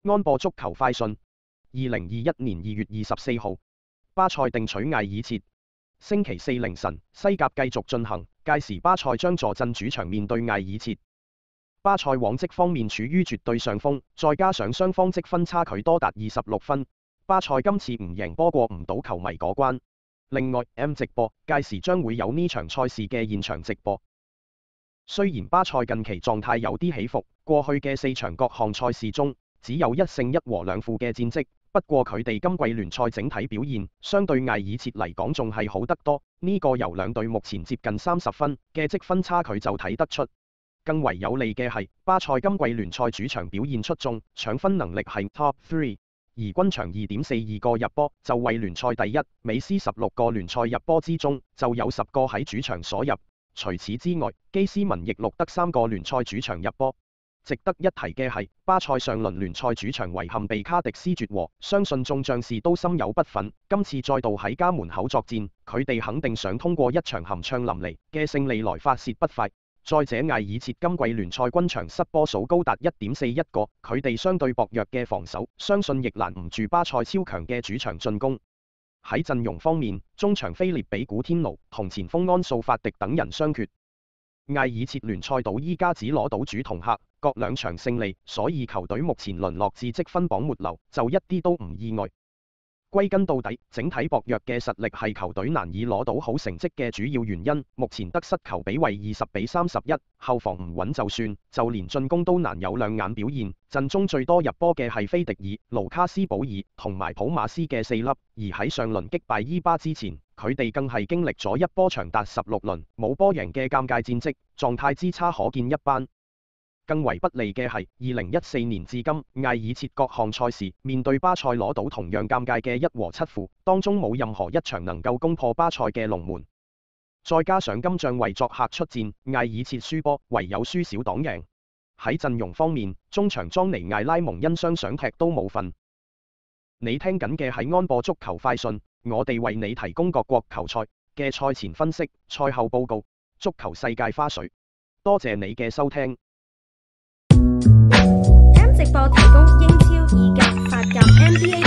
安播足球快訊，2021年2月24號，巴塞定取艾爾切。星期四凌晨，西甲繼續進行，屆時巴塞將坐鎮主場面對艾爾切。巴塞往績方面處於絕對上風，再加上雙方積分差距多達26分，巴塞今次唔贏波過唔到球迷嗰關。另外 M 直播屆時將會有呢場賽事嘅現場直播。雖然巴塞近期狀態有啲起伏，過去嘅4場各項賽事中只有1勝1和2負嘅戰績，不過佢哋今季聯賽整體表現相對艾爾切嚟講仲係好得多，呢個由兩隊目前接近30分嘅積分差距就睇得出。更為有利嘅係巴塞今季聯賽主場表現出眾，搶分能力係 Top 3，而均場2.42個入波就為聯賽第一，美斯16個聯賽入波之中就有10個喺主場所入。除此之外，基斯文亦錄得3個聯賽主場入波。值得一提嘅係，巴塞上輪聯賽主場遺憾被卡迪斯絕和，相信眾將士都心有不忿，今次再度喺家門口作戰，佢哋肯定想通過一場酣暢淋漓嘅勝利來發洩不快。再者，艾爾切今季聯賽均場失波數高達1.41個，佢哋相對薄弱嘅防守，相信亦攔唔住巴塞超強嘅主場進攻。喺陣容方面，中場菲列比古天奴同前鋒安素法迪等人傷缺。艾爾切聯賽到依家只攞到主同客各2場勝利，所以球隊目前淪落至積分榜末流就一啲都唔意外。歸根到底，整體薄弱嘅實力係球隊難以攞到好成績嘅主要原因。目前得失球比為20-31，後防唔穩就算，就連進攻都難有亮眼表現。陣中最多入波嘅係菲迪爾、盧卡斯保爾同埋普馬斯嘅4粒，而喺上輪擊敗伊巴之前，佢哋更係經歷咗一波長達16輪冇波贏嘅尷尬戰績，狀態之差可見一斑。更為不利嘅係2014年至今，艾爾切各項賽事面對巴塞攞到同樣尷尬嘅1和7負，當中冇任何一場能夠攻破巴塞嘅龍門。再加上今仗為作客出戰，艾爾切輸波，唯有輸少擋贏。喺陣容方面，中場莊尼艾拉蒙因傷想踢都冇份。你聽緊嘅係安播足球快訊，我哋為你提供各國球賽嘅賽前分析、賽後報告、足球世界花絮。多謝你嘅收聽。M 直播提供英超、意甲、法甲、NBA